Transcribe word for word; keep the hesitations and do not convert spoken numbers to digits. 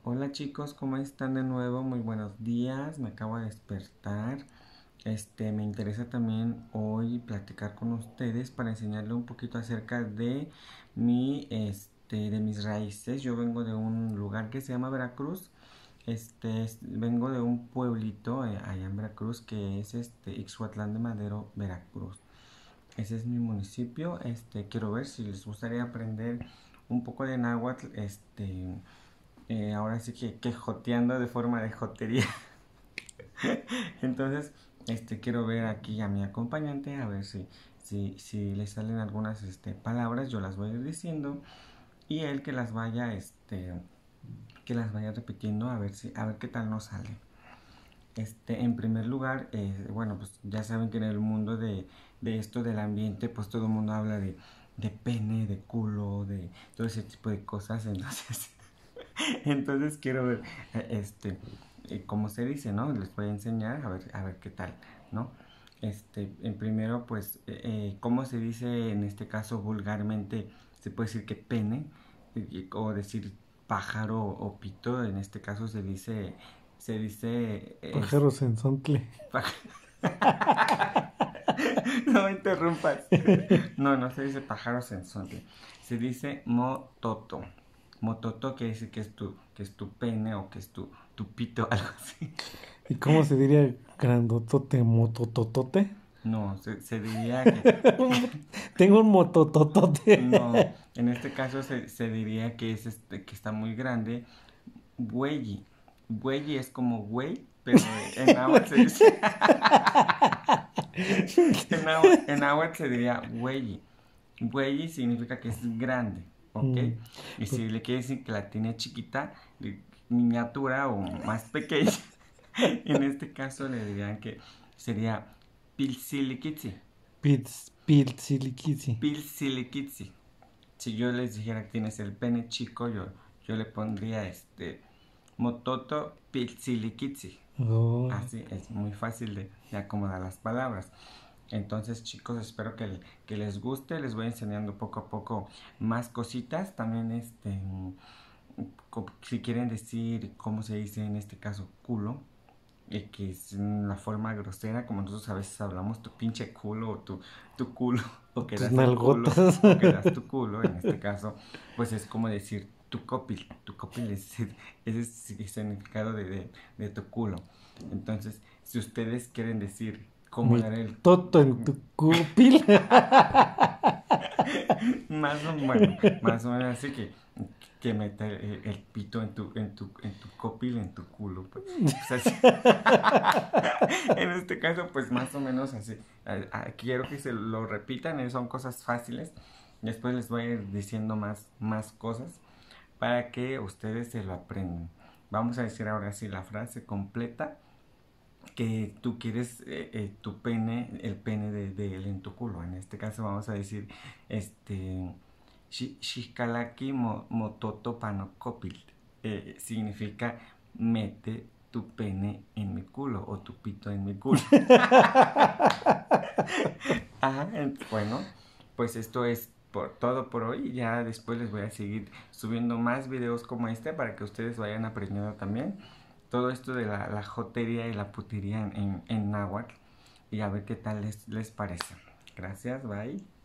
Hola chicos, ¿cómo están de nuevo? Muy buenos días, me acabo de despertar. Este, me interesa también hoy platicar con ustedes para enseñarles un poquito acerca de mi, este, de mis raíces. Yo vengo de un lugar que se llama Veracruz. Este, es- vengo de un pueblito eh, allá en Veracruz que es este Ixhuatlán de Madero, Veracruz. Ese es mi municipio. Este, quiero ver si les gustaría aprender un poco de náhuatl. Este, eh, ahora sí que, que joteando de forma de jotería. Entonces, este, quiero ver aquí a mi acompañante a ver si, si, si le salen algunas este, palabras, yo las voy a ir diciendo y él que las vaya, este, que las vaya repitiendo a ver si, a ver qué tal nos sale. Este, en primer lugar, eh, bueno, pues ya saben que en el mundo de, de esto del ambiente, pues todo el mundo habla de, de pene, de culo, de todo ese tipo de cosas. Entonces, entonces quiero ver, eh, este, eh, cómo se dice, ¿no? Les voy a enseñar a ver, a ver qué tal, ¿no? Este, en primero, pues, eh, eh, ¿cómo se dice en este caso vulgarmente? Se puede decir que pene, eh, o decir pájaro o pito, en este caso se dice, se dice, es, Pájaros en sontle. no me interrumpas. No, no se dice pájaro sensontle. Se dice mototo. Mototo quiere decir que es tu, que es tu pene o que es tu, tu pito, algo así. ¿Y cómo se diría grandotote, motototote? No, se, se diría que, Tengo un motototote. no, en este caso se, se diría que es este, que está muy grande. Güey. Güey es como güey, pero en náhuatl se dice, en náhuatl, en náhuatl se diría güey. Güey significa que es grande, ¿ok? Mm, Y pues, si le quiere decir que la tiene chiquita, miniatura o más pequeña, en este caso le dirían que sería pilsilikitsi. pits, pilsiliquisi. Pilsilikitsi. Si yo les dijera que tienes el pene chico, yo, yo le pondría este mototo pilsilikitsi. Oh, Así es muy fácil de, de acomodar las palabras. Entonces chicos, espero que, que les guste, les voy enseñando poco a poco más cositas. También este, si quieren decir cómo se dice en este caso culo, eh, que es una forma grosera, como nosotros a veces hablamos tu pinche culo o tu, tu culo, o que tus das el culo, nalgotas. o que das tu culo, en este caso, pues es como decir tu copil, tu copil es, es el significado de, de, de tu culo. Entonces, si ustedes quieren decir cómo Mi dar el toto en tu cupil. más o bueno, más o menos así que que meta el, el pito en tu en tu en tu copil, en tu culo, pues, pues así. En este caso, pues más o menos así. A- a- quiero que se lo repitan, eh, son cosas fáciles. Después les voy a ir diciendo más más cosas para que ustedes se lo aprendan. Vamos a decir ahora sí la frase completa que tú quieres eh, eh, tu pene, el pene de, de él en tu culo. En este caso vamos a decir, este, shi- Shishkalaki mo- mototo panokopil. Eh, significa mete tu pene en mi culo o tu pito en mi culo. Ajá, en- bueno, pues esto es por todo por hoy. Ya después les voy a seguir subiendo más videos como este para que ustedes vayan aprendiendo también todo esto de la, la jotería y la putería en, en, en náhuatl y a ver qué tal les, les parece. Gracias, bye.